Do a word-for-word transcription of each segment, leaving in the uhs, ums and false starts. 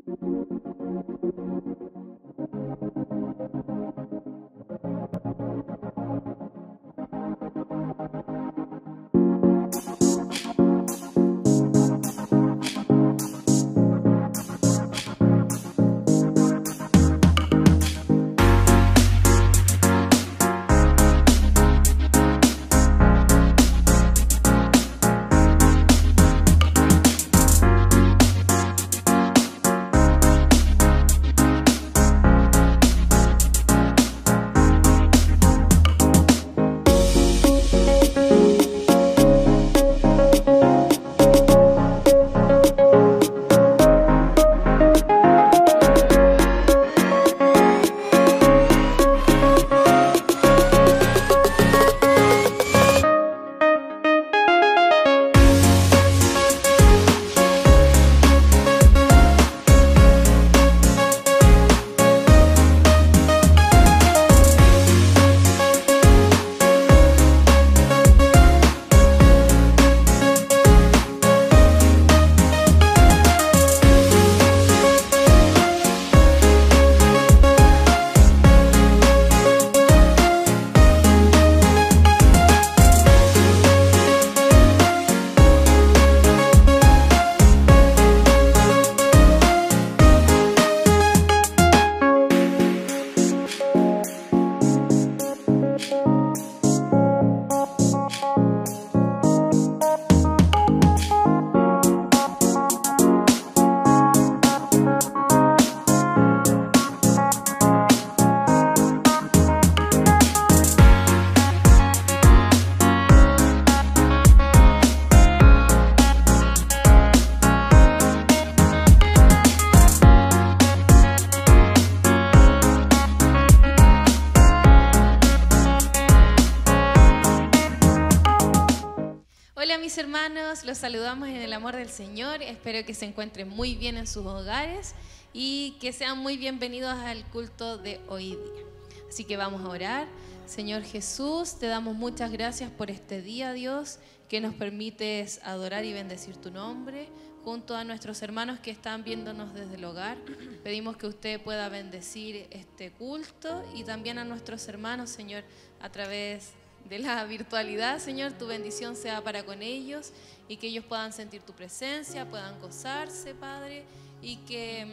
mis hermanos, los saludamos en el amor del Señor. Espero que se encuentren muy bien en sus hogares y que sean muy bienvenidos al culto de hoy día. Así que vamos a orar. Señor Jesús, te damos muchas gracias por este día, Dios, que nos permites adorar y bendecir tu nombre. Junto a nuestros hermanos que están viéndonos desde el hogar, pedimos que usted pueda bendecir este culto y también a nuestros hermanos, Señor, a través de la virtualidad, Señor, tu bendición sea para con ellos y que ellos puedan sentir tu presencia, puedan gozarse, Padre, y que,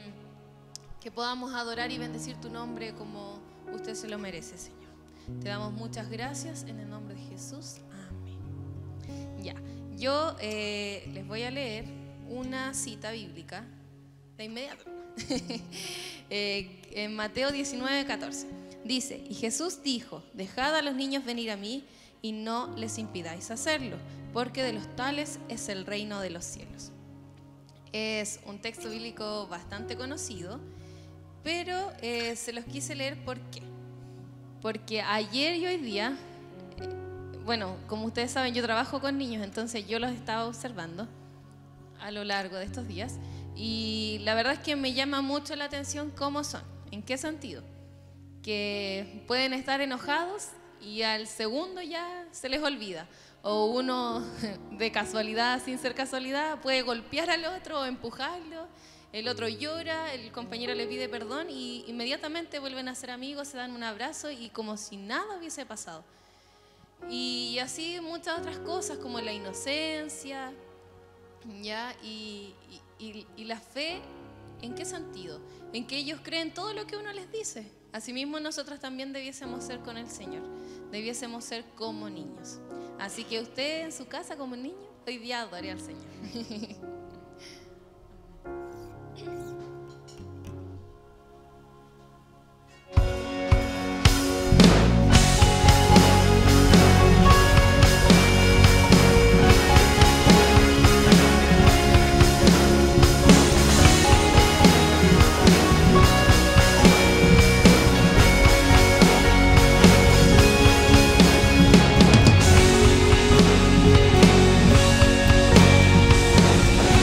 que podamos adorar y bendecir tu nombre como usted se lo merece, Señor. Te damos muchas gracias en el nombre de Jesús. Amén. Ya, yo eh, les voy a leer una cita bíblica de inmediato. eh, en Mateo diecinueve, catorce. Dice, y Jesús dijo, dejad a los niños venir a mí y no les impidáis hacerlo, porque de los tales es el reino de los cielos. Es un texto bíblico bastante conocido, pero eh, se los quise leer ¿por qué? Porque ayer y hoy día, eh, bueno, como ustedes saben, yo trabajo con niños, entonces yo los estaba observando a lo largo de estos días y la verdad es que me llama mucho la atención cómo son. ¿En qué sentido? Que pueden estar enojados y al segundo ya se les olvida, o uno de casualidad, sin ser casualidad, puede golpear al otro o empujarlo, el otro llora, el compañero le pide perdón y inmediatamente vuelven a ser amigos, se dan un abrazo y como si nada hubiese pasado. Y así muchas otras cosas como la inocencia, ¿ya? Y, y, y, y la fe, ¿en qué sentido? En que ellos creen todo lo que uno les dice. Asimismo nosotros también debiésemos ser con el Señor, debiésemos ser como niños. Así que usted en su casa como niño, hoy día adore al Señor. We'll be right back.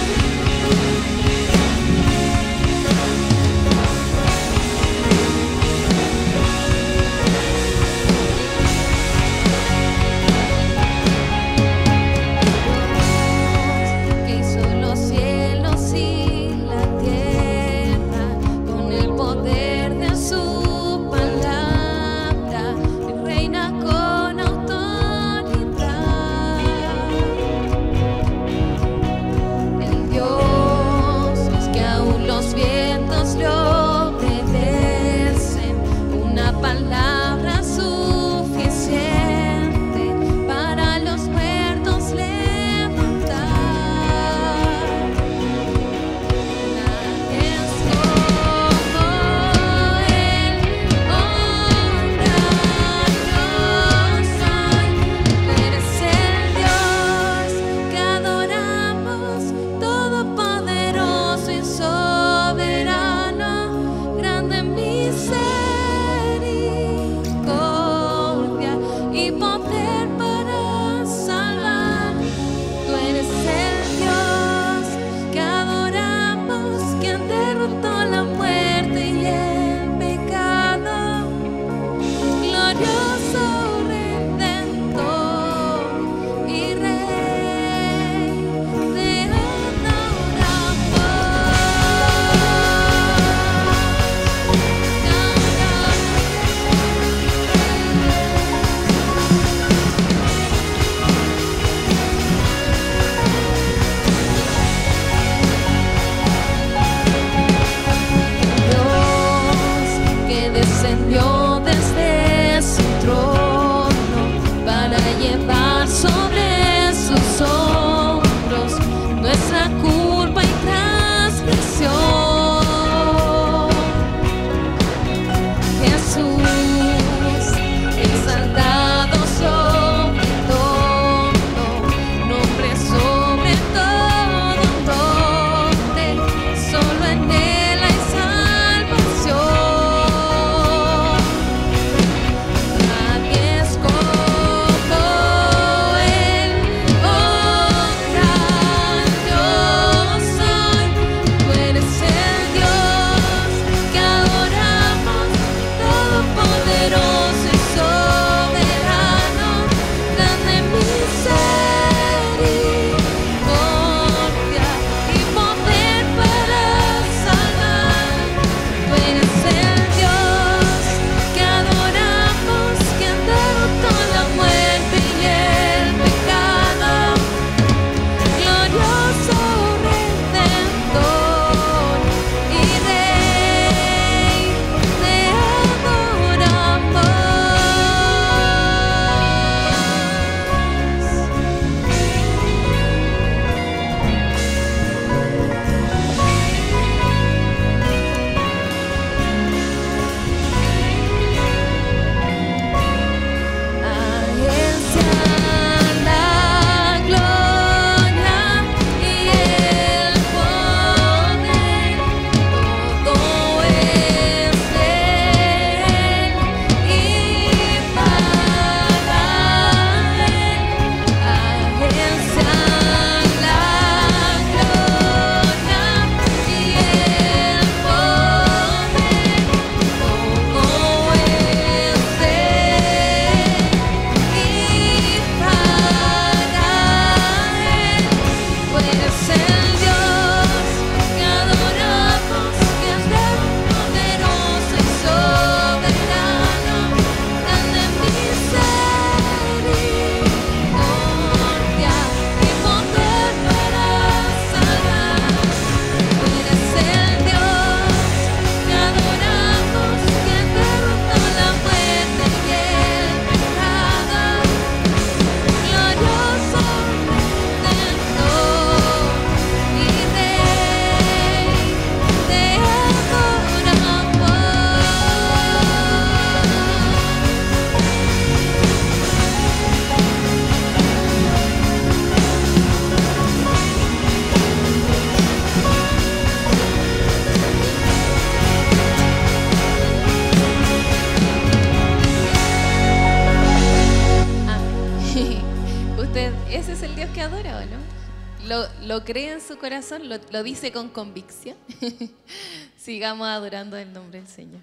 lo, lo cree en su corazón, lo, lo dice con convicción. Sigamos adorando el nombre del Señor.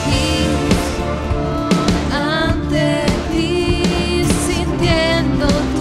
Ante ti, sintiendo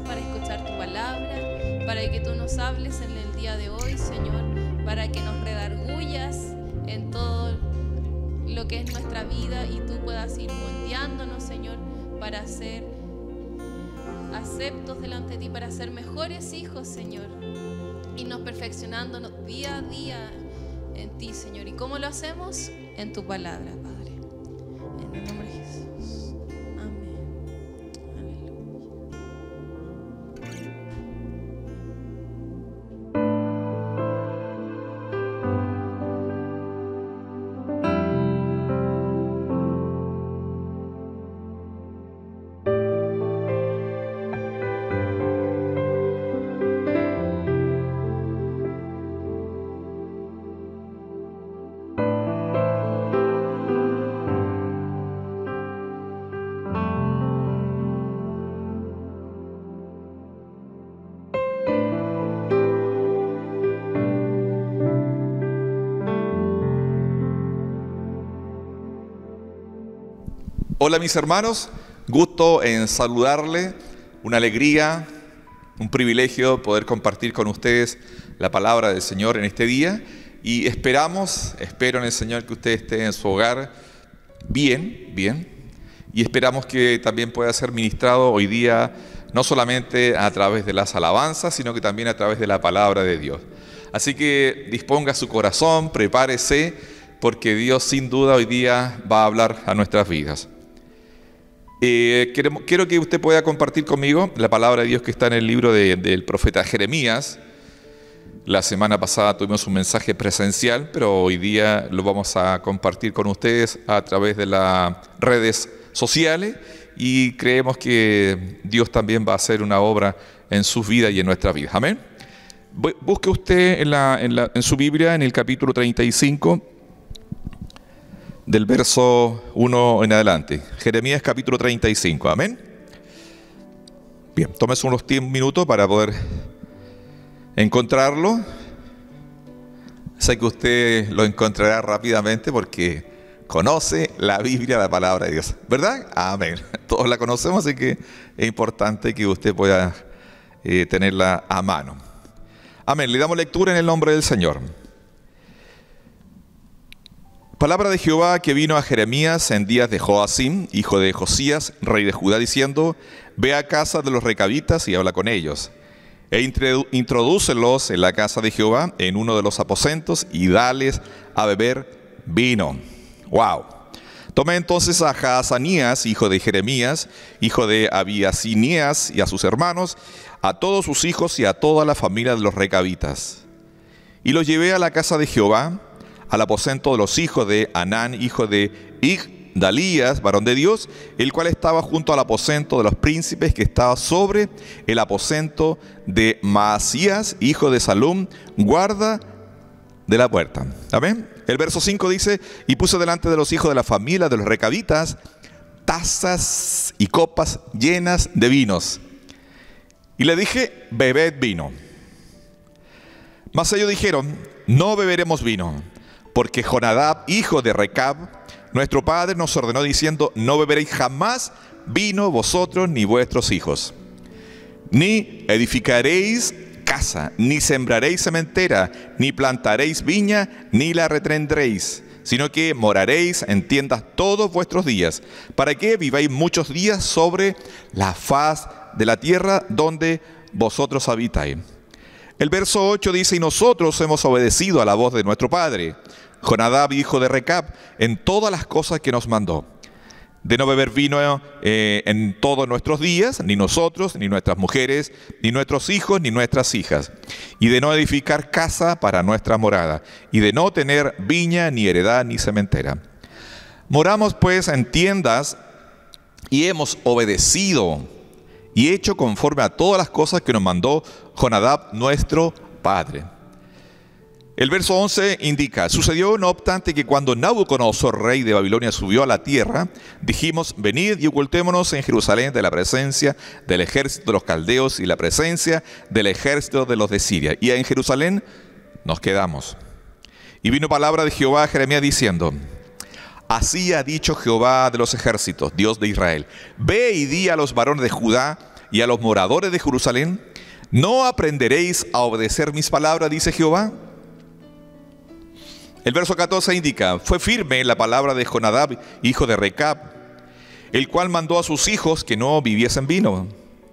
para escuchar tu palabra, para que tú nos hables en el día de hoy, Señor, para que nos redargullas en todo lo que es nuestra vida y tú puedas ir moldeándonos, Señor, para ser aceptos delante de ti, para ser mejores hijos, Señor, y nos perfeccionándonos día a día en ti, Señor. ¿Y cómo lo hacemos? En tu palabra, Padre. En el nombre de Jesús. Amén. Aleluya. Hola mis hermanos, gusto en saludarle, una alegría, un privilegio poder compartir con ustedes la palabra del Señor en este día y esperamos, espero en el Señor que usted esté en su hogar bien, bien y esperamos que también pueda ser ministrado hoy día no solamente a través de las alabanzas, sino que también a través de la palabra de Dios. Así que disponga su corazón, prepárese, porque Dios sin duda hoy día va a hablar a nuestras vidas. Eh, quiero, quiero que usted pueda compartir conmigo la palabra de Dios que está en el libro de, del profeta Jeremías. La semana pasada tuvimos un mensaje presencial, pero hoy día lo vamos a compartir con ustedes a través de las redes sociales y creemos que Dios también va a hacer una obra en sus vidas y en nuestras vidas. Amén. Busque usted en, la, en, la, en su Biblia, en el capítulo treinta y cinco, del verso uno en adelante. Jeremías capítulo treinta y cinco, amén. Bien, tómese unos diez minutos para poder encontrarlo. Sé que usted lo encontrará rápidamente porque conoce la Biblia, la palabra de Dios, ¿verdad? Amén. Todos la conocemos, así que es importante que usted pueda eh, tenerla a mano. Amén. Le damos lectura en el nombre del Señor. Palabra de Jehová que vino a Jeremías en días de Joacim, hijo de Josías, rey de Judá, diciendo: Ve a casa de los recabitas y habla con ellos, e introdúcelos en la casa de Jehová, en uno de los aposentos, y dales a beber vino. ¡Wow! Tomé entonces a Jaazanías, hijo de Jeremías, hijo de Abiasinías, y a sus hermanos, a todos sus hijos y a toda la familia de los recabitas, y los llevé a la casa de Jehová, al aposento de los hijos de Anán, hijo de Igdalías, varón de Dios, el cual estaba junto al aposento de los príncipes, que estaba sobre el aposento de Maasías, hijo de Salum, guarda de la puerta. Amén. El verso cinco dice: y puse delante de los hijos de la familia de los recabitas tazas y copas llenas de vinos, y le dije: bebed vino. Mas ellos dijeron: no beberemos vino, porque Jonadab, hijo de Recab, nuestro padre, nos ordenó diciendo: no beberéis jamás vino vosotros ni vuestros hijos, ni edificaréis casa, ni sembraréis sementera, ni plantaréis viña, ni la retendréis, sino que moraréis en tiendas todos vuestros días, para que viváis muchos días sobre la faz de la tierra donde vosotros habitáis. El verso ocho dice: y nosotros hemos obedecido a la voz de nuestro padre Jonadab, hijo de Recab, en todas las cosas que nos mandó, de no beber vino eh, en todos nuestros días, ni nosotros, ni nuestras mujeres, ni nuestros hijos, ni nuestras hijas, y de no edificar casa para nuestra morada, y de no tener viña, ni heredad, ni sementera. Moramos pues en tiendas, y hemos obedecido y hecho conforme a todas las cosas que nos mandó Jonadab, nuestro padre. El verso once indica: sucedió no obstante que cuando Nabucodonosor, rey de Babilonia, subió a la tierra, dijimos: venid y ocultémonos en Jerusalén de la presencia del ejército de los caldeos y la presencia del ejército de los de Siria. Y en Jerusalén nos quedamos. Y vino palabra de Jehová a Jeremías diciendo: así ha dicho Jehová de los ejércitos, Dios de Israel: ve y di a los varones de Judá y a los moradores de Jerusalén, ¿no aprenderéis a obedecer mis palabras?, dice Jehová. El verso catorce indica: fue firme la palabra de Jonadab, hijo de Recab, el cual mandó a sus hijos que no bebiesen vino,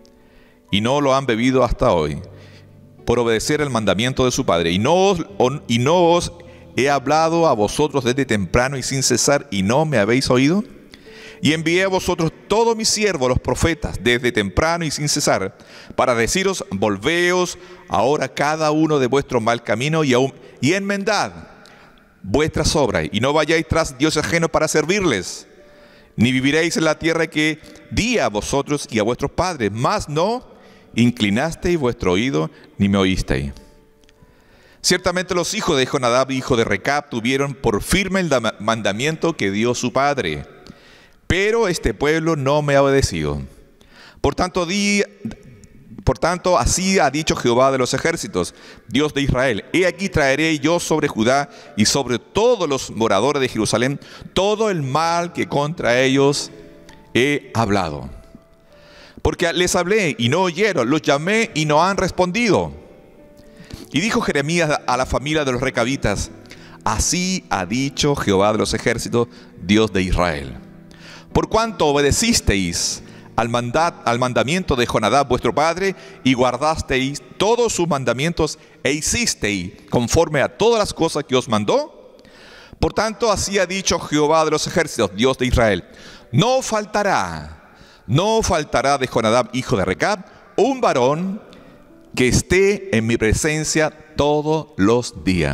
y no lo han bebido hasta hoy, por obedecer el mandamiento de su padre. Y no os, y no os he hablado a vosotros desde temprano y sin cesar, y no me habéis oído. Y envié a vosotros todos mis siervos, los profetas, desde temprano y sin cesar, para deciros: volveos ahora cada uno de vuestro mal camino y, aún, y enmendad vuestras obras, y no vayáis tras dioses ajenos para servirles, ni viviréis en la tierra que di a vosotros y a vuestros padres, mas no inclinasteis vuestro oído, ni me oísteis. Ciertamente los hijos de Jonadab, hijo de Recab, tuvieron por firme el mandamiento que dio su padre, pero este pueblo no me ha obedecido. Por tanto, di, por tanto, así ha dicho Jehová de los ejércitos, Dios de Israel: he aquí traeré yo sobre Judá y sobre todos los moradores de Jerusalén todo el mal que contra ellos he hablado. Porque les hablé y no oyeron, los llamé y no han respondido. Y dijo Jeremías a la familia de los recabitas: así ha dicho Jehová de los ejércitos, Dios de Israel: por cuanto obedecisteis al, mandat, al mandamiento de Jonadab vuestro padre, y guardasteis todos sus mandamientos, e hicisteis conforme a todas las cosas que os mandó, por tanto así ha dicho Jehová de los ejércitos, Dios de Israel: no faltará, no faltará de Jonadab, hijo de Recab, un varón que esté en mi presencia todos los días.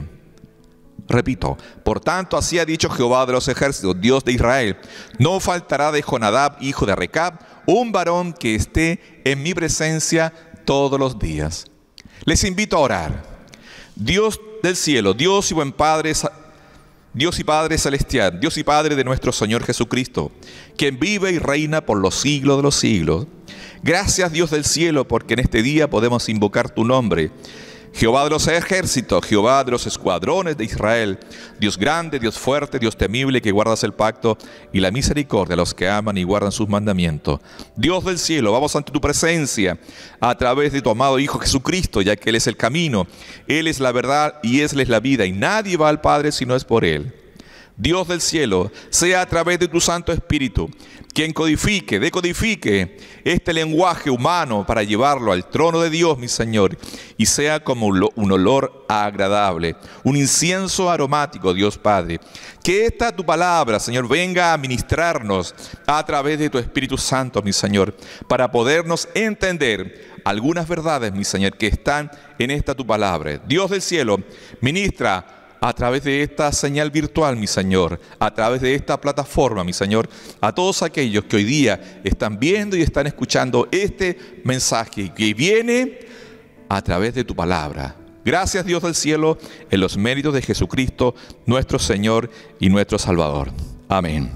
Repito: por tanto así ha dicho Jehová de los ejércitos, Dios de Israel: no faltará de Jonadab, hijo de Recab, un varón que esté en mi presencia todos los días. Les invito a orar. Dios del cielo, Dios y buen Padre, Dios y Padre celestial, Dios y Padre de nuestro Señor Jesucristo, quien vive y reina por los siglos de los siglos. Gracias, Dios del cielo, porque en este día podemos invocar tu nombre. Jehová de los ejércitos, Jehová de los escuadrones de Israel, Dios grande, Dios fuerte, Dios temible, que guardas el pacto y la misericordia a los que aman y guardan sus mandamientos. Dios del cielo, vamos ante tu presencia a través de tu amado Hijo Jesucristo, ya que Él es el camino, Él es la verdad y Él es la vida, y nadie va al Padre si no es por Él. Dios del cielo, sea a través de tu Santo Espíritu quien codifique, decodifique este lenguaje humano para llevarlo al trono de Dios, mi Señor, y sea como un olor agradable, un incienso aromático, Dios Padre. Que esta tu palabra, Señor, venga a ministrarnos a través de tu Espíritu Santo, mi Señor, para podernos entender algunas verdades, mi Señor, que están en esta tu palabra. Dios del cielo, ministra a través de esta señal virtual, mi Señor, a través de esta plataforma, mi Señor, a todos aquellos que hoy día están viendo y están escuchando este mensaje que viene a través de tu palabra. Gracias, Dios del cielo, en los méritos de Jesucristo, nuestro Señor y nuestro Salvador. Amén.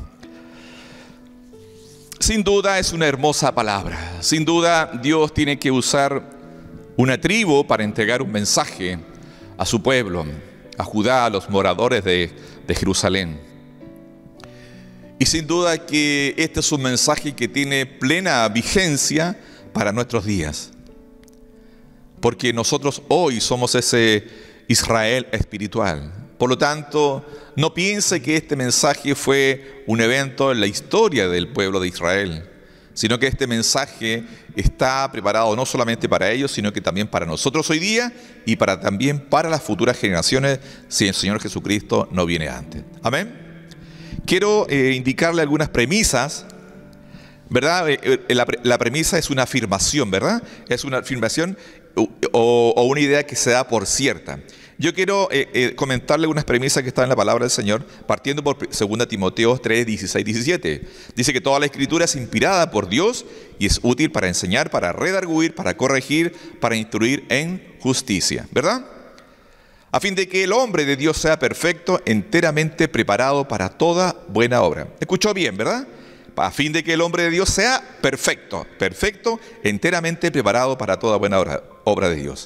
Sin duda es una hermosa palabra. Sin duda Dios tiene que usar una tribu para entregar un mensaje a su pueblo, a Judá, a los moradores de, de Jerusalén. Y sin duda que este es un mensaje que tiene plena vigencia para nuestros días, porque nosotros hoy somos ese Israel espiritual. Por lo tanto, no piense que este mensaje fue un evento en la historia del pueblo de Israel, sino que este mensaje está preparado no solamente para ellos, sino que también para nosotros hoy día y para también para las futuras generaciones, si el Señor Jesucristo no viene antes. Amén. Quiero eh, indicarle algunas premisas, ¿verdad? Eh, la, la premisa es una afirmación, ¿verdad? Es una afirmación o, o una idea que se da por cierta. Yo quiero eh, eh, comentarle unas premisas que están en la palabra del Señor, partiendo por segunda Timoteo tres, dieciséis, diecisiete. Dice que toda la Escritura es inspirada por Dios y es útil para enseñar, para redarguir, para corregir, para instruir en justicia, ¿verdad? A fin de que el hombre de Dios sea perfecto, enteramente preparado para toda buena obra. ¿Escuchó bien, verdad? A fin de que el hombre de Dios sea perfecto, perfecto, enteramente preparado para toda buena obra, obra de Dios.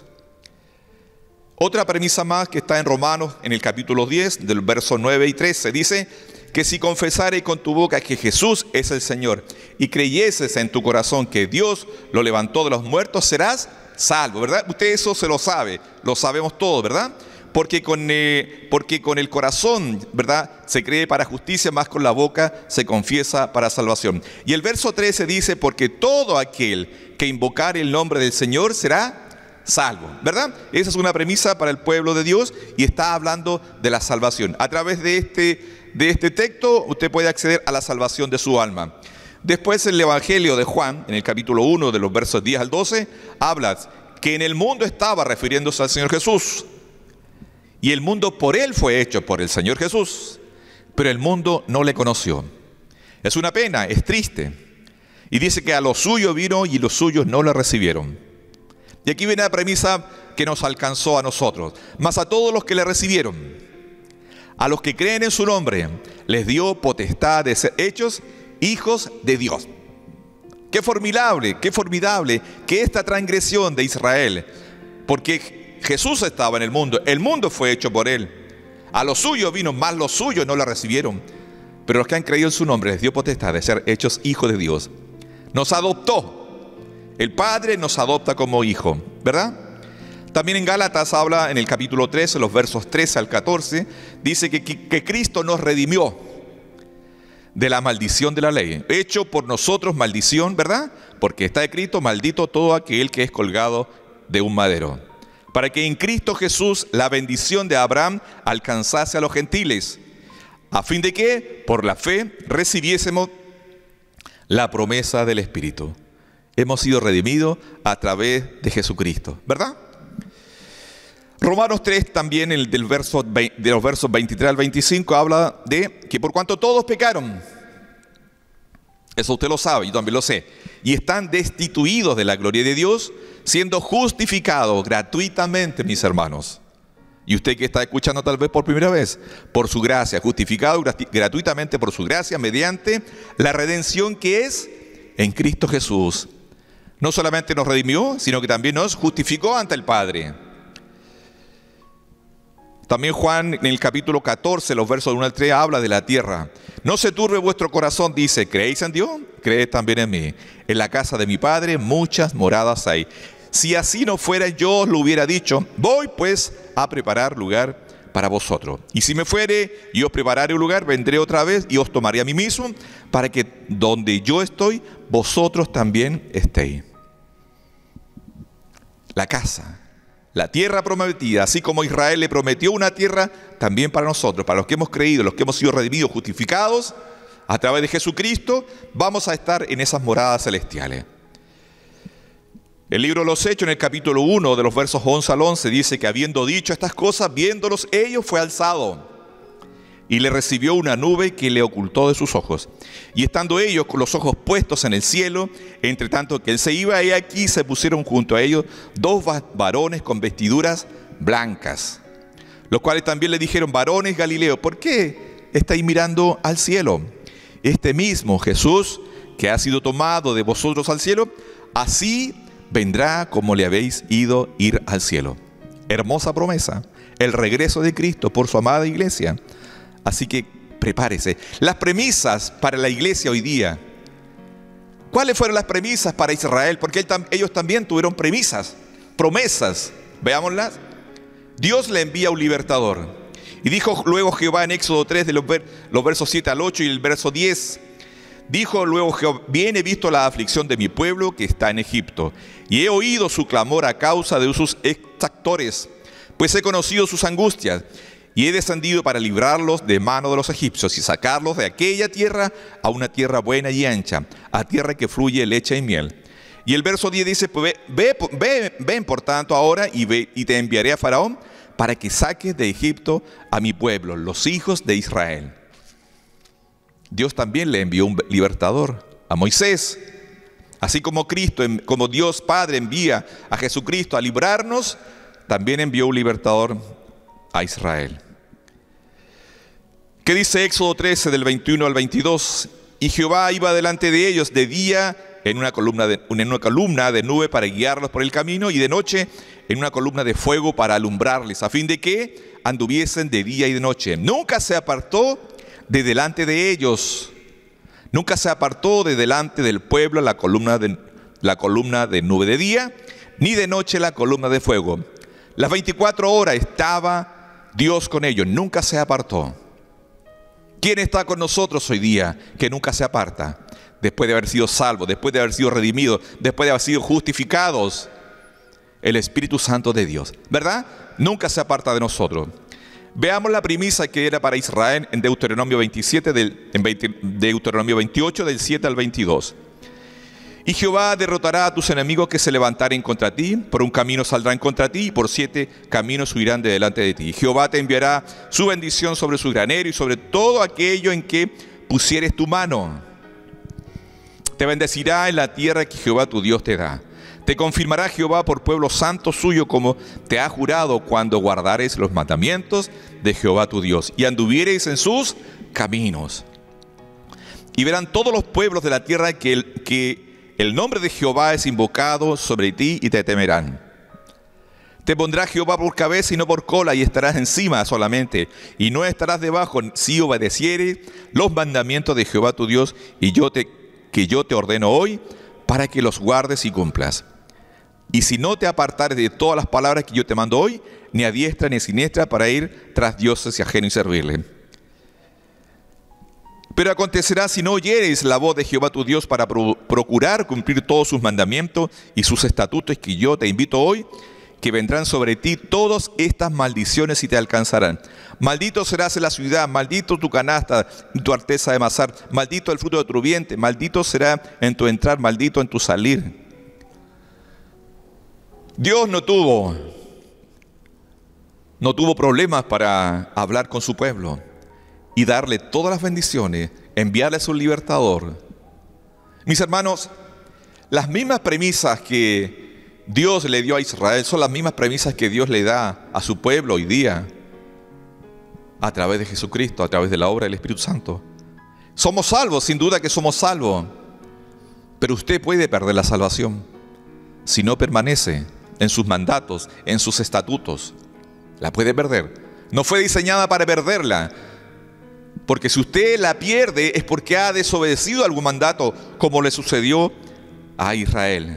Otra premisa más que está en Romanos, en el capítulo diez, del verso nueve y trece, dice que si confesares con tu boca que Jesús es el Señor y creyeses en tu corazón que Dios lo levantó de los muertos, serás salvo, ¿verdad? Usted eso se lo sabe, lo sabemos todos, ¿verdad? Porque con, eh, porque con el corazón, ¿verdad?, se cree para justicia, más con la boca se confiesa para salvación. Y el verso trece dice, porque todo aquel que invocare el nombre del Señor será salvo, ¿verdad? Esa es una premisa para el pueblo de Dios y está hablando de la salvación. A través de este, de este texto usted puede acceder a la salvación de su alma. Después el Evangelio de Juan, en el capítulo uno, de los versos diez al doce, habla que en el mundo estaba, refiriéndose al Señor Jesús, y el mundo por Él fue hecho, por el Señor Jesús, pero el mundo no le conoció. Es una pena, es triste. Y dice que a los suyos vino y los suyos no le recibieron. Y aquí viene la premisa que nos alcanzó a nosotros. Mas a todos los que le recibieron, a los que creen en su nombre, les dio potestad de ser hechos hijos de Dios. Qué formidable, qué formidable que esta transgresión de Israel, porque Jesús estaba en el mundo, el mundo fue hecho por Él. A los suyos vino, más los suyos no la recibieron. Pero los que han creído en su nombre les dio potestad de ser hechos hijos de Dios. Nos adoptó. El Padre nos adopta como hijo, ¿verdad? También en Gálatas habla, en el capítulo trece, los versos trece al catorce, dice que, que, que Cristo nos redimió de la maldición de la ley. Hecho por nosotros maldición, ¿verdad? Porque está escrito, maldito todo aquel que es colgado de un madero. Para que en Cristo Jesús la bendición de Abraham alcanzase a los gentiles, a fin de que por la fe recibiésemos la promesa del Espíritu. Hemos sido redimidos a través de Jesucristo, ¿verdad? Romanos tres también, el del verso, de los versos veintitrés al veinticinco, habla de que por cuanto todos pecaron, eso usted lo sabe, yo también lo sé, y están destituidos de la gloria de Dios, siendo justificados gratuitamente, mis hermanos. Y usted que está escuchando tal vez por primera vez, por su gracia, justificado gratuitamente por su gracia, mediante la redención que es en Cristo Jesús. No solamente nos redimió, sino que también nos justificó ante el Padre. También Juan en el capítulo catorce, los versos uno al tres, habla de la tierra. No se turbe vuestro corazón, dice, ¿creéis en Dios? Creed también en mí. En la casa de mi Padre muchas moradas hay. Si así no fuera, yo os lo hubiera dicho, voy pues a preparar lugar para vosotros. Y si me fuere y os prepararé un lugar, vendré otra vez y os tomaré a mí mismo, para que donde yo estoy, vosotros también estéis. La casa, la tierra prometida, así como Israel le prometió una tierra, también para nosotros, para los que hemos creído, los que hemos sido redimidos, justificados a través de Jesucristo, vamos a estar en esas moradas celestiales. El libro de los Hechos, en el capítulo uno, de los versos once al once, dice que habiendo dicho estas cosas, viéndolos ellos, fue alzado, y le recibió una nube que le ocultó de sus ojos. Y estando ellos con los ojos puestos en el cielo, entre tanto que él se iba, y aquí se pusieron junto a ellos dos varones con vestiduras blancas, los cuales también le dijeron, varones Galileos, ¿por qué estáis mirando al cielo? Este mismo Jesús, que ha sido tomado de vosotros al cielo, así vendrá como le habéis ido ir al cielo. Hermosa promesa, el regreso de Cristo por su amada iglesia. Así que prepárese. Las premisas para la iglesia hoy día. ¿Cuáles fueron las premisas para Israel? Porque él, ellos también tuvieron premisas, promesas. Veámoslas. Dios le envía un libertador. Y dijo luego Jehová en Éxodo tres, de los, ver, los versos siete al ocho y el verso diez. Dijo luego Jehová, bien he visto la aflicción de mi pueblo que está en Egipto, y he oído su clamor a causa de sus exactores, pues he conocido sus angustias. Y he descendido para librarlos de mano de los egipcios y sacarlos de aquella tierra a una tierra buena y ancha, a tierra que fluye leche y miel. Y el verso diez dice, pues ve, ve, ve, ven por tanto ahora y, ve, y te enviaré a Faraón para que saques de Egipto a mi pueblo, los hijos de Israel. Dios también le envió un libertador, a Moisés. Así como Cristo, como Dios Padre envía a Jesucristo a librarnos, también envió un libertador a Israel. ¿Qué dice Éxodo trece del veintiuno al veintidós? Y Jehová iba delante de ellos de día en una columna de, en una columna de nube para guiarlos por el camino, y de noche en una columna de fuego para alumbrarles, a fin de que anduviesen de día y de noche. Nunca se apartó de delante de ellos. Nunca se apartó de delante del pueblo la columna de, la columna de nube de día, ni de noche la columna de fuego. Las veinticuatro horas estaba Dios con ellos, nunca se apartó. ¿Quién está con nosotros hoy día que nunca se aparta? Después de haber sido salvos, después de haber sido redimidos, después de haber sido justificados, el Espíritu Santo de Dios, ¿verdad? Nunca se aparta de nosotros. Veamos la premisa que era para Israel en Deuteronomio veintisiete, del, en veinte, Deuteronomio veintiocho, del siete al veintidós. Y Jehová derrotará a tus enemigos que se levantaren contra ti, por un camino saldrán contra ti, y por siete caminos huirán de delante de ti. Jehová te enviará su bendición sobre su granero y sobre todo aquello en que pusieres tu mano. Te bendecirá en la tierra que Jehová tu Dios te da. Te confirmará Jehová por pueblo santo suyo, como te ha jurado, cuando guardares los mandamientos de Jehová tu Dios y anduviereis en sus caminos. Y verán todos los pueblos de la tierra que el, que el nombre de Jehová es invocado sobre ti y te temerán. Te pondrá Jehová por cabeza y no por cola, y estarás encima solamente, y no estarás debajo, si obedecieres los mandamientos de Jehová tu Dios, y yo te, que yo te ordeno hoy, para que los guardes y cumplas. Y si no te apartares de todas las palabras que yo te mando hoy, ni a diestra ni a siniestra, para ir tras dioses y ajenos y servirle. Pero acontecerá, si no oyeres la voz de Jehová tu Dios para pro procurar cumplir todos sus mandamientos y sus estatutos que yo te invito hoy, que vendrán sobre ti todas estas maldiciones y te alcanzarán. Maldito serás en la ciudad, maldito tu canasta y tu arteza de amasar, maldito el fruto de tu vientre, maldito será en tu entrar, maldito en tu salir. Dios no tuvo, no tuvo problemas para hablar con su pueblo y darle todas las bendiciones, enviarle a su libertador. Mis hermanos, las mismas premisas que Dios le dio a Israel son las mismas premisas que Dios le da a su pueblo hoy día, a través de Jesucristo, a través de la obra del Espíritu Santo. Somos salvos, sin duda que somos salvos, pero usted puede perder la salvación si no permanece en sus mandatos, en sus estatutos. La puede perder. No fue diseñada para perderla, porque si usted la pierde es porque ha desobedecido algún mandato, como le sucedió a Israel.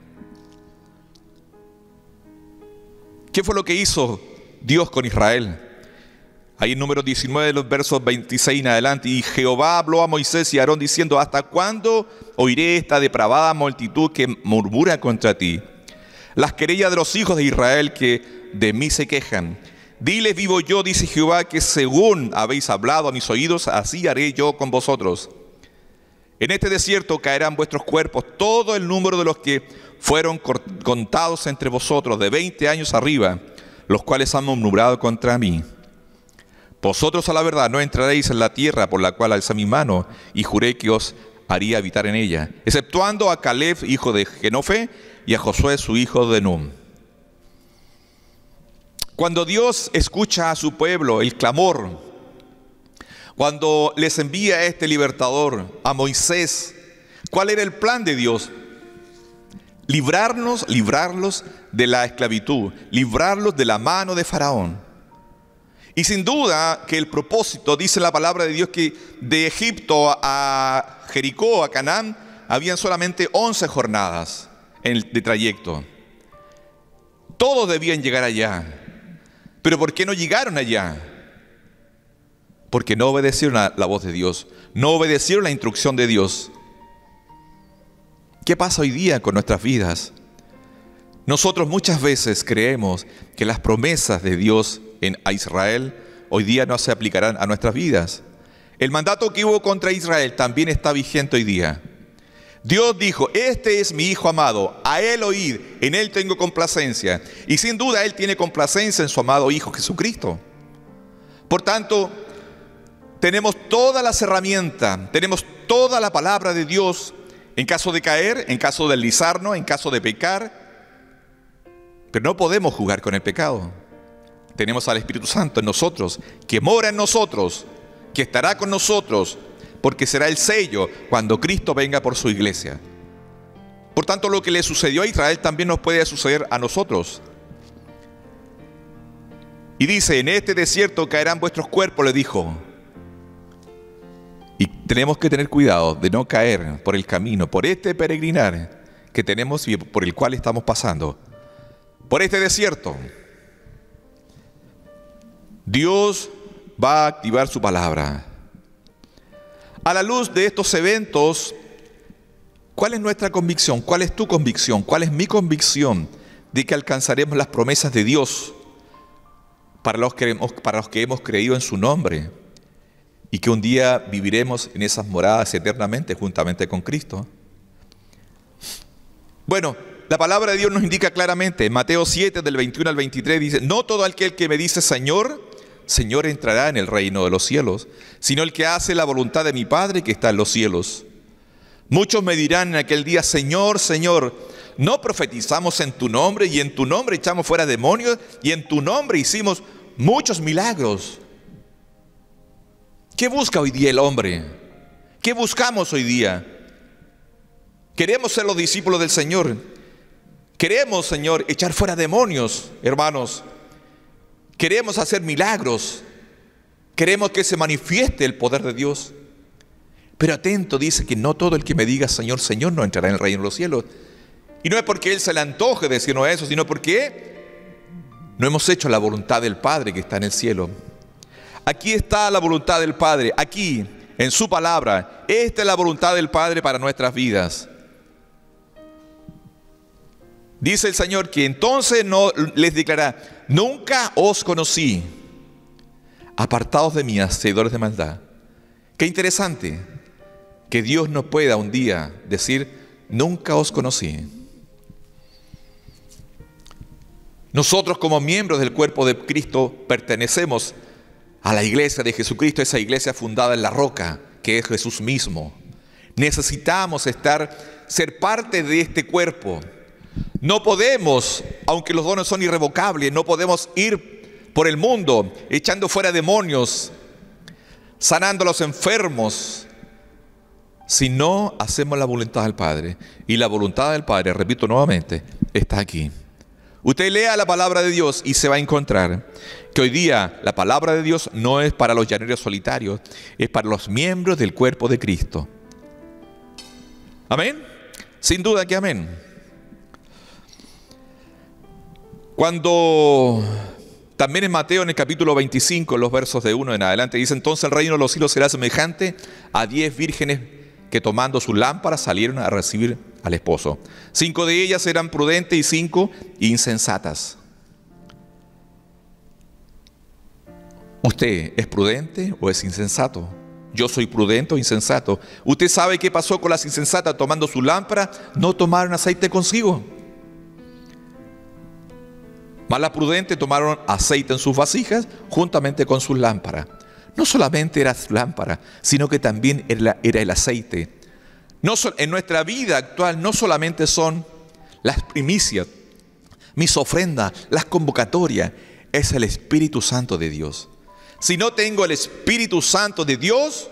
¿Qué fue lo que hizo Dios con Israel? Ahí en número diecinueve, de los versos veintiséis en adelante. Y Jehová habló a Moisés y a Aarón diciendo: ¿hasta cuándo oiré esta depravada multitud que murmura contra ti? Las querellas de los hijos de Israel que de mí se quejan. Diles, vivo yo, dice Jehová, que según habéis hablado a mis oídos, así haré yo con vosotros. En este desierto caerán vuestros cuerpos, todo el número de los que fueron contados entre vosotros, de veinte años arriba, los cuales han murmurado contra mí. Vosotros a la verdad no entraréis en la tierra por la cual alzé mi mano y juré que os haría habitar en ella, exceptuando a Caleb, hijo de Jenofe, y a Josué, su hijo de Nun. Cuando Dios escucha a su pueblo, el clamor, cuando les envía a este libertador, a Moisés, ¿cuál era el plan de Dios? Librarnos, librarlos de la esclavitud, librarlos de la mano de Faraón. Y sin duda que el propósito, dice la palabra de Dios, que de Egipto a Jericó, a Canaán, habían solamente once jornadas de trayecto. Todos debían llegar allá. Pero ¿por qué no llegaron allá? Porque no obedecieron a la voz de Dios, no obedecieron la instrucción de Dios. ¿Qué pasa hoy día con nuestras vidas? Nosotros muchas veces creemos que las promesas de Dios en, a Israel hoy día no se aplicarán a nuestras vidas. El mandato que hubo contra Israel también está vigente hoy día. Dios dijo: este es mi Hijo amado, a Él oíd, en Él tengo complacencia. Y sin duda Él tiene complacencia en su amado Hijo Jesucristo. Por tanto, tenemos todas las herramientas, tenemos toda la palabra de Dios en caso de caer, en caso de deslizarnos, en caso de pecar. Pero no podemos jugar con el pecado. Tenemos al Espíritu Santo en nosotros, que mora en nosotros, que estará con nosotros, porque será el sello cuando Cristo venga por su iglesia. Por tanto, lo que le sucedió a Israel también nos puede suceder a nosotros. Y dice: en este desierto caerán vuestros cuerpos, le dijo. tenemos que tener cuidado de no caer por el camino, por este peregrinar que tenemos y por el cual estamos pasando, por este desierto. Dios va a activar su palabra. A la luz de estos eventos, ¿cuál es nuestra convicción? ¿Cuál es tu convicción? ¿Cuál es mi convicción de que alcanzaremos las promesas de Dios para los que hemos, para los que hemos creído en su nombre y que un día viviremos en esas moradas eternamente juntamente con Cristo? Bueno, la palabra de Dios nos indica claramente, en Mateo siete, del veintiuno al veintitrés, dice: no todo aquel que me dice Señor, Señor entrará en el reino de los cielos, sino el que hace la voluntad de mi Padre que está en los cielos. Muchos me dirán en aquel día: Señor, Señor, ¿no profetizamos en tu nombre, y en tu nombre echamos fuera demonios, y en tu nombre hicimos muchos milagros? ¿Qué busca hoy día el hombre? ¿Qué buscamos hoy día? Queremos ser los discípulos del Señor. Queremos, Señor, echar fuera demonios, hermanos. Queremos hacer milagros. Queremos que se manifieste el poder de Dios. Pero atento, dice que no todo el que me diga Señor, Señor no entrará en el reino de los cielos. Y no es porque Él se le antoje decirnos eso, sino porque no hemos hecho la voluntad del Padre que está en el cielo. Aquí está la voluntad del Padre, aquí, en su palabra. Esta es la voluntad del Padre para nuestras vidas. Dice el Señor que entonces no les declarará: nunca os conocí, apartados de mí, hacedores de maldad. Qué interesante que Dios no pueda un día decir: nunca os conocí. Nosotros, como miembros del cuerpo de Cristo, pertenecemos a la iglesia de Jesucristo, esa iglesia fundada en la roca que es Jesús mismo. Necesitamos estar, ser parte de este cuerpo. No podemos, aunque los dones son irrevocables, no podemos ir por el mundo echando fuera demonios, sanando a los enfermos, si no hacemos la voluntad del Padre. Y la voluntad del Padre, repito nuevamente, está aquí. Usted lea la palabra de Dios y se va a encontrar que hoy día la palabra de Dios no es para los llaneros solitarios, es para los miembros del cuerpo de Cristo. ¿Amén? Sin duda que amén. Cuando también en Mateo, en el capítulo veinticinco, los versos de uno en adelante, dice: entonces el reino de los cielos será semejante a diez vírgenes que tomando sus lámparas salieron a recibir al esposo. Cinco de ellas eran prudentes y cinco insensatas. ¿Usted es prudente o es insensato? Yo soy prudente o insensato. ¿Usted sabe qué pasó con las insensatas? Tomando su lámpara, no tomaron aceite consigo. Mas las prudentes tomaron aceite en sus vasijas juntamente con sus lámparas. No solamente era su lámpara, sino que también era, era el aceite. No so, en nuestra vida actual no solamente son las primicias, mis ofrendas, las convocatorias, es el Espíritu Santo de Dios. Si no tengo el Espíritu Santo de Dios,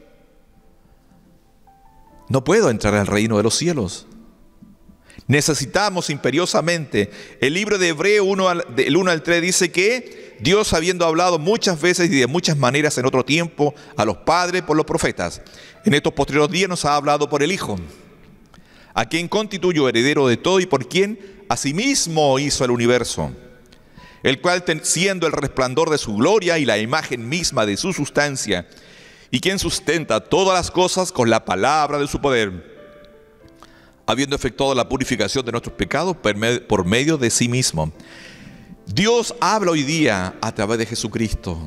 no puedo entrar al reino de los cielos. Necesitamos imperiosamente. El libro de Hebreo uno, del uno al tres dice que Dios, habiendo hablado muchas veces y de muchas maneras en otro tiempo a los padres por los profetas, en estos posteriores días nos ha hablado por el Hijo, a quien constituyó heredero de todo y por quien asimismo hizo el universo, el cual, siendo el resplandor de su gloria y la imagen misma de su sustancia, y quien sustenta todas las cosas con la palabra de su poder, habiendo efectuado la purificación de nuestros pecados por medio de sí mismo. Dios habla hoy día a través de Jesucristo.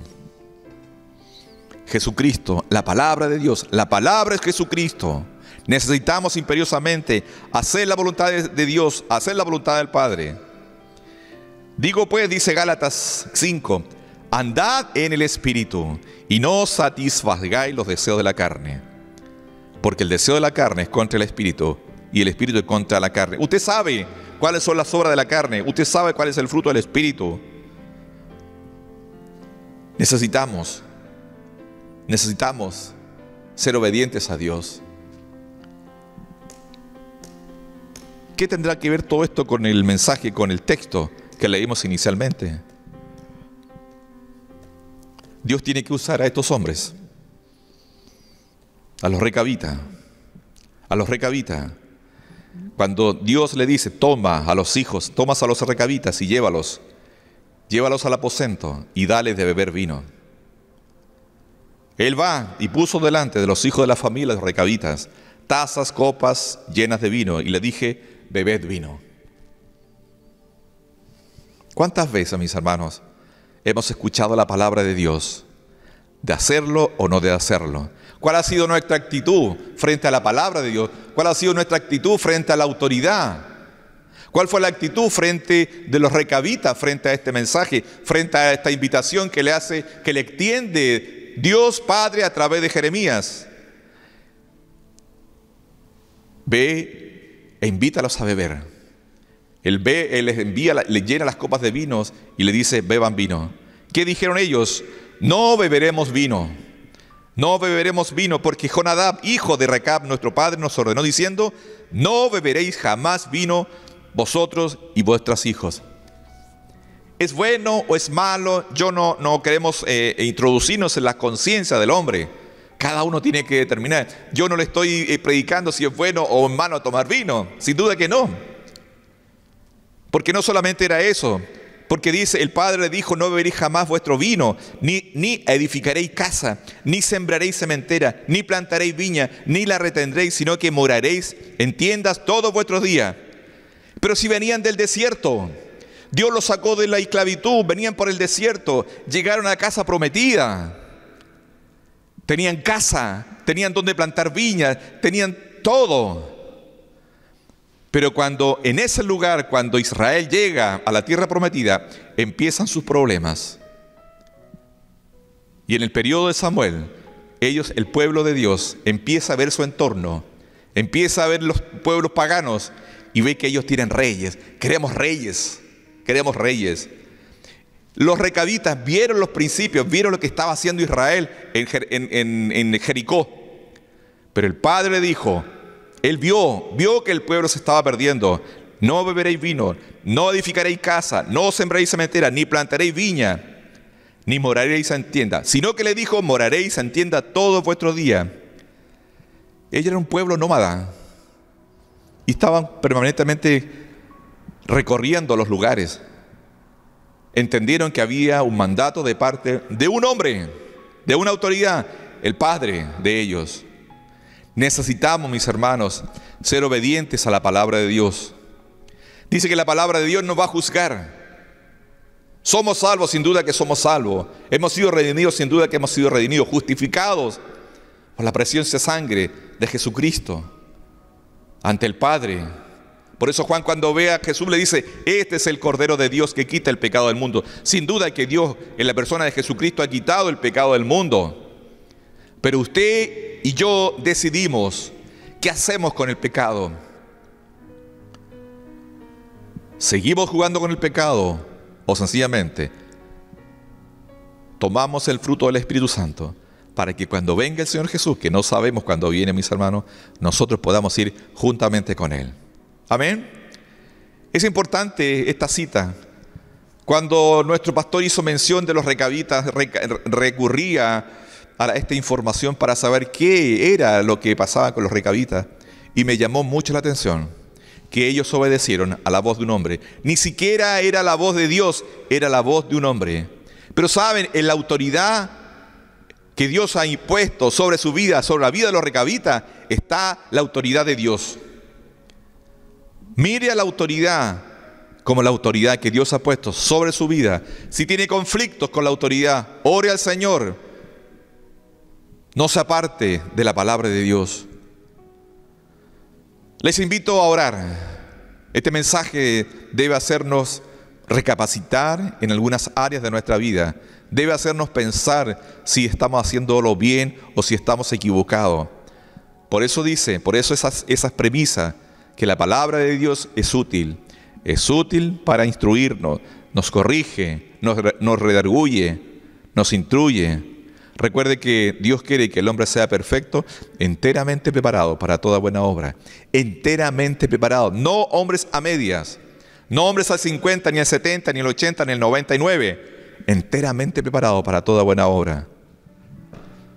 Jesucristo, la palabra de Dios, la palabra es Jesucristo. Necesitamos imperiosamente hacer la voluntad de Dios, hacer la voluntad del Padre. Digo pues, dice Gálatas cinco, andad en el Espíritu y no satisfagáis los deseos de la carne, porque el deseo de la carne es contra el Espíritu y el Espíritu es contra la carne. Usted sabe cuáles son las obras de la carne, usted sabe cuál es el fruto del Espíritu. Necesitamos, necesitamos ser obedientes a Dios. ¿Qué tendrá que ver todo esto con el mensaje, con el texto que leímos inicialmente? Dios tiene que usar a estos hombres. a los recabitas, a los recabitas. Cuando Dios le dice, toma a los hijos, tomas a los recabitas y llévalos, llévalos al aposento y dales de beber vino. Él va y puso delante de los hijos de la familia, los recabitas, tazas, copas llenas de vino, y le dije, bebed vino. ¿Cuántas veces, mis hermanos, hemos escuchado la palabra de Dios? ¿De hacerlo o no de hacerlo? ¿Cuál ha sido nuestra actitud frente a la palabra de Dios? ¿Cuál ha sido nuestra actitud frente a la autoridad? ¿Cuál fue la actitud frente de los recabitas, frente a este mensaje, frente a esta invitación que le hace, que le extiende Dios Padre a través de Jeremías? Ve e invítalos a beber. Él ve, él les envía, les llena las copas de vinos y le dice, beban vino. ¿Qué dijeron ellos? No beberemos vino. No beberemos vino, porque Jonadab, hijo de Recab, nuestro padre, nos ordenó diciendo, no beberéis jamás vino vosotros y vuestros hijos. ¿Es bueno o es malo? Yo no, no queremos eh, introducirnos en la conciencia del hombre. Cada uno tiene que determinar. Yo no le estoy eh, predicando si es bueno o es malo tomar vino. Sin duda que no. Porque no solamente era eso. Porque dice, el Padre le dijo, no beberéis jamás vuestro vino, ni, ni edificaréis casa, ni sembraréis sementera, ni plantaréis viña, ni la retendréis, sino que moraréis en tiendas todos vuestros días. Pero si venían del desierto, Dios los sacó de la esclavitud, venían por el desierto, llegaron a la casa prometida. Tenían casa, tenían donde plantar viñas, tenían todo. Pero cuando en ese lugar, cuando Israel llega a la tierra prometida, empiezan sus problemas. Y en el periodo de Samuel, ellos, el pueblo de Dios, empieza a ver su entorno, empieza a ver los pueblos paganos y ve que ellos tienen reyes. Queremos reyes, queremos reyes. Los recabitas vieron los principios, vieron lo que estaba haciendo Israel en, en, en, en Jericó. Pero el Padre le dijo, él vio, vio que el pueblo se estaba perdiendo. No beberéis vino, no edificaréis casa, no sembraréis sementera, ni plantaréis viña, ni moraréis en tienda. Sino que le dijo, moraréis en tienda todos vuestros días. Ellos eran un pueblo nómada y estaban permanentemente recorriendo los lugares. Entendieron que había un mandato de parte de un hombre, de una autoridad, el Padre de ellos. Necesitamos, mis hermanos, ser obedientes a la palabra de Dios. Dice que la palabra de Dios nos va a juzgar. Somos salvos, sin duda que somos salvos. Hemos sido redimidos, sin duda que hemos sido redimidos. Justificados por la preciosa sangre de Jesucristo ante el Padre. Por eso Juan, cuando ve a Jesús, le dice, este es el Cordero de Dios que quita el pecado del mundo. Sin duda que Dios, en la persona de Jesucristo, ha quitado el pecado del mundo. Pero usted y yo decidimos qué hacemos con el pecado. ¿Seguimos jugando con el pecado o sencillamente tomamos el fruto del Espíritu Santo para que cuando venga el Señor Jesús, que no sabemos cuándo viene, mis hermanos, nosotros podamos ir juntamente con Él? Amén. Es importante esta cita. Cuando nuestro pastor hizo mención de los recabitas, recurría a esta información para saber qué era lo que pasaba con los recabitas, y me llamó mucho la atención que ellos obedecieron a la voz de un hombre. Ni siquiera era la voz de Dios, era la voz de un hombre. Pero saben, en la autoridad que Dios ha impuesto sobre su vida, sobre la vida de los recabitas, está la autoridad de Dios. Mire a la autoridad como la autoridad que Dios ha puesto sobre su vida. Si tiene conflictos con la autoridad, ore al Señor. No se aparte de la palabra de Dios. Les invito a orar. Este mensaje debe hacernos recapacitar en algunas áreas de nuestra vida. Debe hacernos pensar si estamos haciéndolo bien o si estamos equivocados. Por eso dice, por eso esas, esas premisas, que la palabra de Dios es útil. Es útil para instruirnos, nos corrige, nos, nos redarguye, nos instruye. Recuerde que Dios quiere que el hombre sea perfecto, enteramente preparado para toda buena obra. Enteramente preparado, no hombres a medias, no hombres al cincuenta, ni al setenta, ni al ochenta, ni al noventa y nueve. Enteramente preparado para toda buena obra.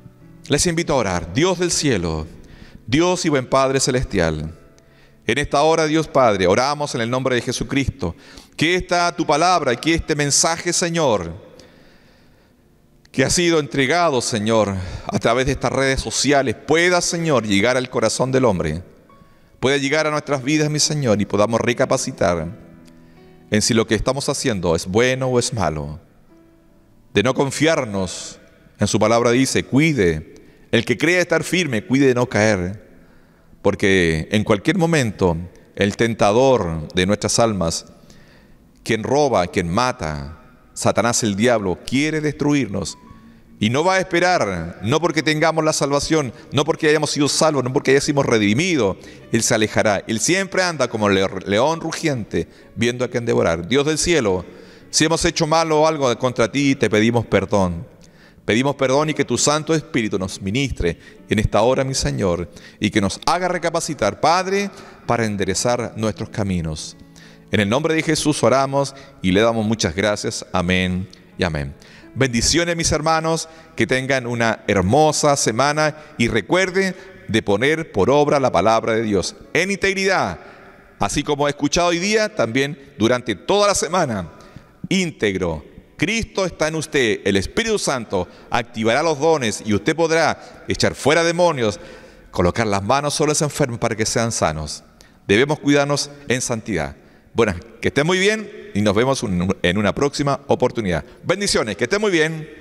Les invito a orar. Dios del cielo, Dios y buen Padre celestial, en esta hora, Dios Padre, oramos en el nombre de Jesucristo, que esta tu palabra, que este mensaje, Señor, que ha sido entregado, Señor, a través de estas redes sociales, pueda, Señor, llegar al corazón del hombre, pueda llegar a nuestras vidas, mi Señor, y podamos recapacitar en si lo que estamos haciendo es bueno o es malo. De no confiarnos, en su palabra dice, cuide, el que crea estar firme, cuide de no caer, porque en cualquier momento el tentador de nuestras almas, quien roba, quien mata, Satanás el diablo, quiere destruirnos y no va a esperar, no porque tengamos la salvación, no porque hayamos sido salvos, no porque hayamos sido redimidos, Él se alejará. Él siempre anda como león rugiente, viendo a quien devorar. Dios del cielo, si hemos hecho mal o algo contra ti, te pedimos perdón. Pedimos perdón y que tu Santo Espíritu nos ministre en esta hora, mi Señor, y que nos haga recapacitar, Padre, para enderezar nuestros caminos. En el nombre de Jesús oramos y le damos muchas gracias. Amén y amén. Bendiciones, mis hermanos, que tengan una hermosa semana y recuerden de poner por obra la palabra de Dios en integridad, así como he escuchado hoy día, también durante toda la semana, íntegro. Cristo está en usted, el Espíritu Santo activará los dones y usted podrá echar fuera demonios, colocar las manos sobre los enfermos para que sean sanos. Debemos cuidarnos en santidad. Bueno, que estén muy bien y nos vemos en una próxima oportunidad. Bendiciones, que estén muy bien.